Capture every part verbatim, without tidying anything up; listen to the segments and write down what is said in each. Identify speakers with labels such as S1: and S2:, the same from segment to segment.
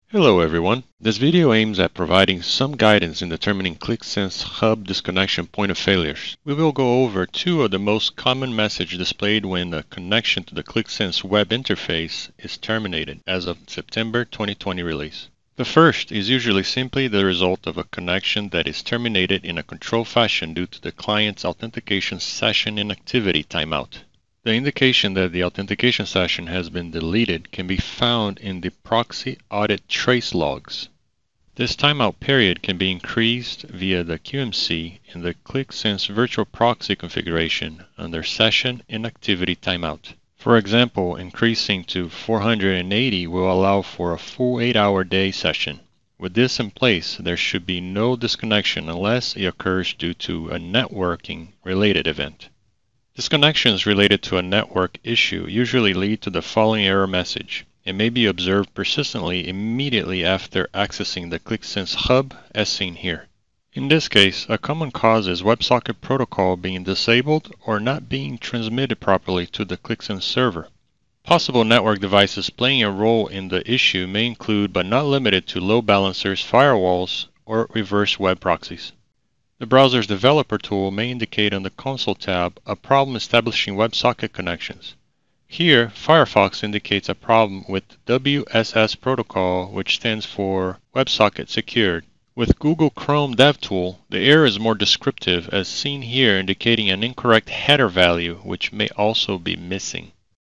S1: Hello everyone. This video aims at providing some guidance in determining Qlik Sense Hub disconnection point of failures. We will go over two of the most common messages displayed when the connection to the Qlik Sense web interface is terminated as of September twenty twenty release. The first is usually simply the result of a connection that is terminated in a controlled fashion due to the client's authentication session inactivity timeout. The indication that the authentication session has been deleted can be found in the proxy audit trace logs. This timeout period can be increased via the Q M C in the Qlik Sense virtual proxy configuration under session inactivity timeout. For example, increasing to four hundred eighty will allow for a full eight hour day session. With this in place, there should be no disconnection unless it occurs due to a networking related event. Disconnections related to a network issue usually lead to the following error message. It may be observed persistently immediately after accessing the Qlik Sense Hub as seen here. In this case, a common cause is Websocket protocol being disabled or not being transmitted properly to the Qlik Sense server. Possible network devices playing a role in the issue may include but not limited to load balancers, firewalls, or reverse web proxies. The browser's developer tool may indicate on the console tab a problem establishing WebSocket connections. Here, Firefox indicates a problem with W S S protocol, which stands for WebSocket Secured. With Google Chrome DevTool, the error is more descriptive, as seen here, indicating an incorrect header value, which may also be missing.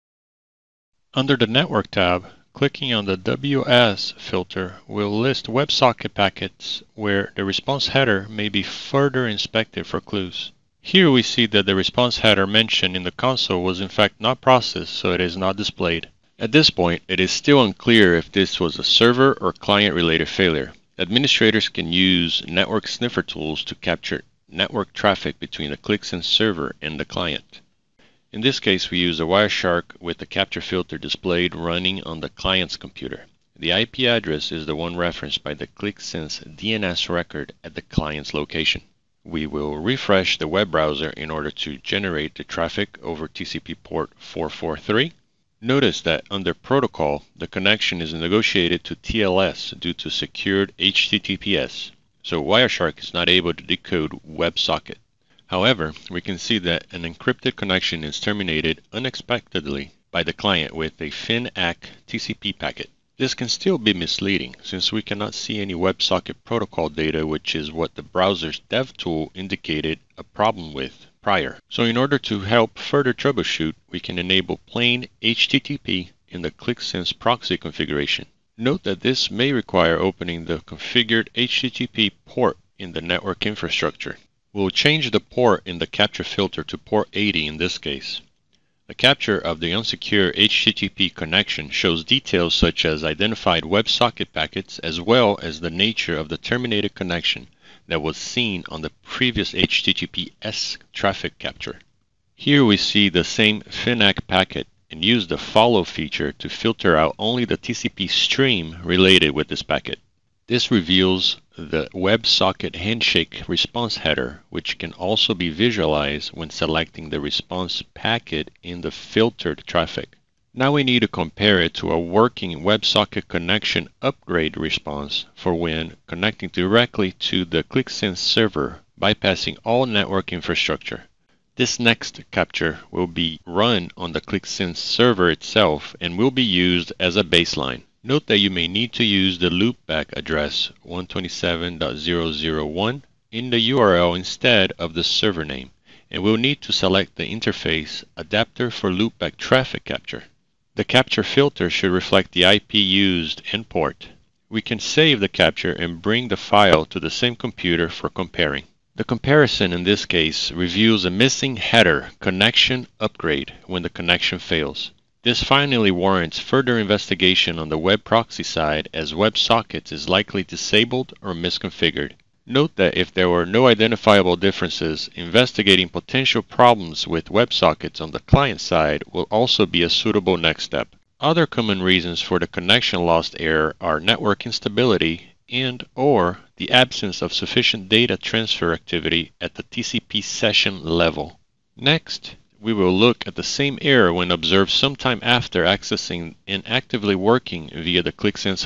S1: Under the Network tab, clicking on the W S filter will list WebSocket packets where the response header may be further inspected for clues. Here we see that the response header mentioned in the console was in fact not processed, so it is not displayed. At this point, it is still unclear if this was a server or client-related failure. Administrators can use network sniffer tools to capture network traffic between the Qlik Sense server and the client. In this case, we use a Wireshark with the capture filter displayed running on the client's computer. The I P address is the one referenced by the Qlik Sense D N S record at the client's location. We will refresh the web browser in order to generate the traffic over T C P port four four three. Notice that under protocol, the connection is negotiated to T L S due to secured H T T P S, so Wireshark is not able to decode WebSocket. However, we can see that an encrypted connection is terminated unexpectedly by the client with a FINAC T C P packet. This can still be misleading since we cannot see any WebSocket protocol data, which is what the browser's dev tool indicated a problem with prior. So in order to help further troubleshoot, we can enable plain H T T P in the Qlik Sense proxy configuration. Note that this may require opening the configured H T T P port in the network infrastructure. We'll change the port in the capture filter to port eighty in this case. The capture of the unsecure H T T P connection shows details such as identified WebSocket packets as well as the nature of the terminated connection that was seen on the previous H T T P S traffic capture. Here we see the same FINAC packet and use the follow feature to filter out only the T C P stream related with this packet. This reveals the WebSocket handshake response header, which can also be visualized when selecting the response packet in the filtered traffic. Now we need to compare it to a working WebSocket connection upgrade response for when connecting directly to the Qlik Sense server, bypassing all network infrastructure. This next capture will be run on the Qlik Sense server itself and will be used as a baseline. Note that you may need to use the Loopback address one twenty-seven dot zero zero one in the U R L instead of the server name, and we'll need to select the interface adapter for Loopback traffic capture. The capture filter should reflect the I P used and port. We can save the capture and bring the file to the same computer for comparing. The comparison in this case reveals a missing header connection upgrade when the connection fails. This finally warrants further investigation on the web proxy side, as WebSockets is likely disabled or misconfigured. Note that if there were no identifiable differences, investigating potential problems with WebSockets on the client side will also be a suitable next step. Other common reasons for the connection lost error are network instability and or the absence of sufficient data transfer activity at the T C P session level. Next, we will look at the same error when observed sometime after accessing and actively working via the Qlik Sense Hub.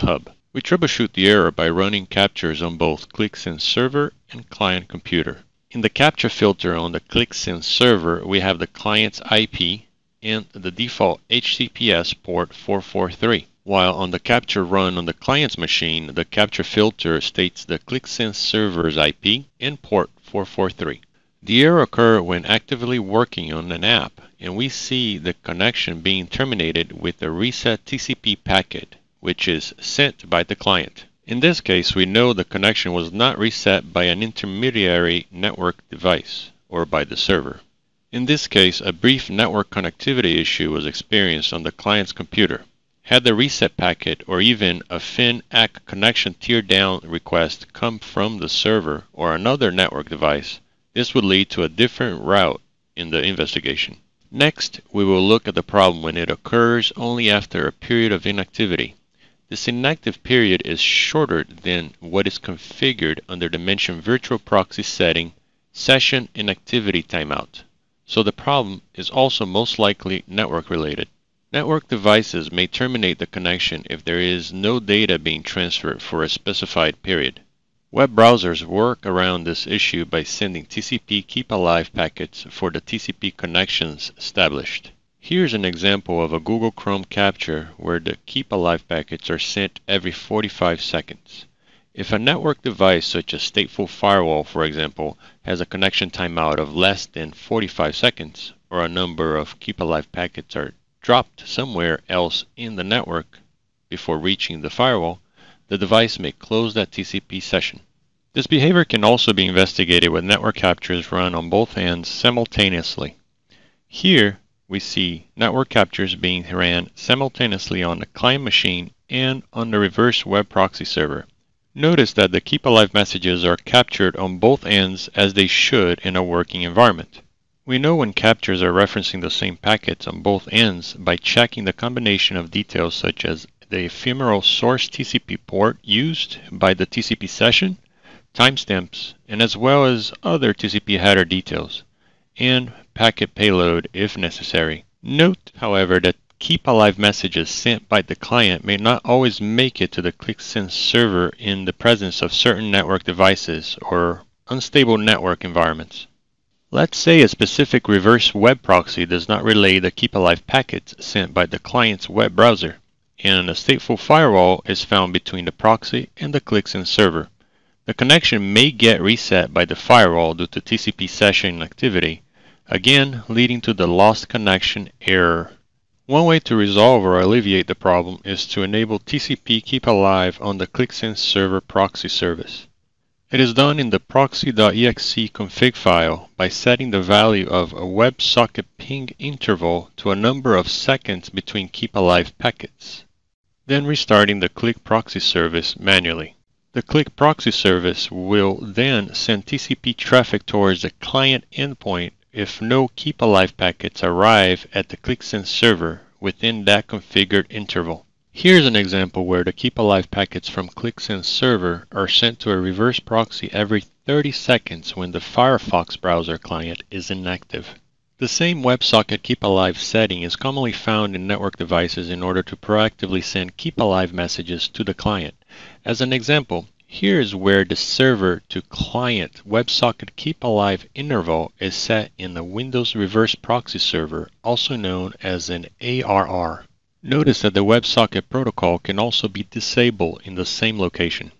S1: We troubleshoot the error by running captures on both Qlik Sense server and client computer. In the capture filter on the Qlik Sense server, we have the client's I P and the default H T T P S port four four three, while on the capture run on the client's machine, the capture filter states the Qlik Sense server's I P and port four four three. The error occurs when actively working on an app, and we see the connection being terminated with a reset T C P packet, which is sent by the client. In this case, we know the connection was not reset by an intermediary network device or by the server. In this case, a brief network connectivity issue was experienced on the client's computer. Had the reset packet or even a F I N A C connection teardown request come from the server or another network device, this would lead to a different route in the investigation. Next, we will look at the problem when it occurs only after a period of inactivity. This inactive period is shorter than what is configured under the mentioned virtual proxy setting, session inactivity timeout. So the problem is also most likely network related. Network devices may terminate the connection if there is no data being transferred for a specified period. Web browsers work around this issue by sending T C P keep alive packets for the T C P connections established. Here's an example of a Google Chrome capture where the keep alive packets are sent every forty-five seconds. If a network device such as Stateful Firewall, for example, has a connection timeout of less than forty-five seconds, or a number of keep alive packets are dropped somewhere else in the network before reaching the firewall, the device may close that T C P session. This behavior can also be investigated with network captures run on both ends simultaneously. Here, we see network captures being ran simultaneously on the client machine and on the reverse web proxy server. Notice that the keep alive messages are captured on both ends as they should in a working environment. We know when captures are referencing the same packets on both ends by checking the combination of details such as the ephemeral source T C P port used by the T C P session, timestamps, and as well as other T C P header details, and packet payload if necessary. Note, however, that keep alive messages sent by the client may not always make it to the Qlik Sense server in the presence of certain network devices or unstable network environments. Let's say a specific reverse web proxy does not relay the keep alive packets sent by the client's web browser, and a stateful firewall is found between the proxy and the Qlik Sense server. The connection may get reset by the firewall due to T C P session inactivity, again leading to the lost connection error. One way to resolve or alleviate the problem is to enable T C P keep alive on the Qlik Sense server proxy service. It is done in the proxy.exe config file by setting the value of a Websocket ping interval to a number of seconds between keep alive packets, then restarting the Qlik proxy service manually. The Qlik proxy service will then send T C P traffic towards the client endpoint if no keep alive packets arrive at the Qlik Sense server within that configured interval. Here's an example where the keep alive packets from Qlik Sense server are sent to a reverse proxy every thirty seconds when the Firefox browser client is inactive. The same WebSocket keep alive setting is commonly found in network devices in order to proactively send keep alive messages to the client. As an example, here is where the server to client WebSocket keep alive interval is set in the Windows reverse proxy server, also known as an A R R. Notice that the WebSocket protocol can also be disabled in the same location.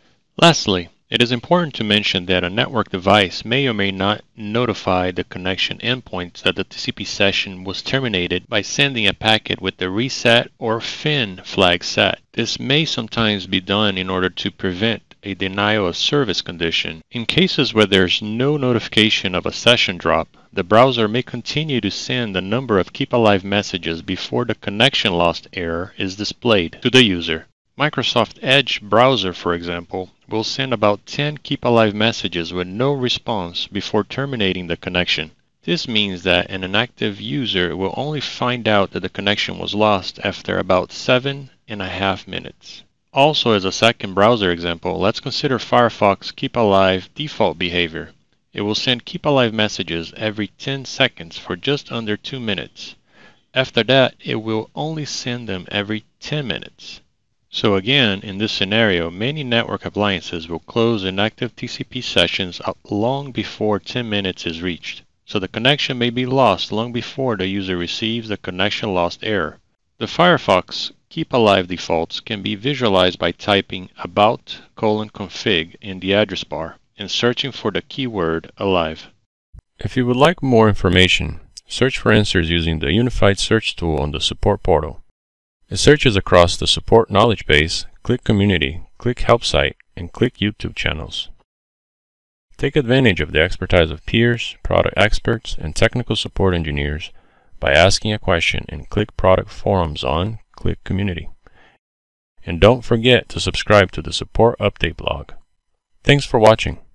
S1: Lastly, it is important to mention that a network device may or may not notify the connection endpoints that the T C P session was terminated by sending a packet with the reset or F I N flag set. This may sometimes be done in order to prevent a denial of service condition. In cases where there's no notification of a session drop, the browser may continue to send a number of keep alive messages before the connection lost error is displayed to the user. Microsoft Edge browser, for example, will send about ten keep alive messages with no response before terminating the connection. This means that an inactive user will only find out that the connection was lost after about seven and a half minutes. Also, as a second browser example, let's consider Firefox keep alive default behavior. It will send keep alive messages every ten seconds for just under two minutes. After that, it will only send them every ten minutes. So again, in this scenario, many network appliances will close inactive T C P sessions long before ten minutes is reached. So the connection may be lost long before the user receives the connection lost error. The Firefox Keep Alive defaults can be visualized by typing about colon config in the address bar and searching for the keyword alive.
S2: If you would like more information, search for answers using the Unified Search tool on the support portal. It searches across the support knowledge base, Qlik Community, Qlik Help Site, and Qlik YouTube channels. Take advantage of the expertise of peers, product experts, and technical support engineers by asking a question in Qlik product forums on Qlik Community. And don't forget to subscribe to the Support Update blog. Thanks for watching.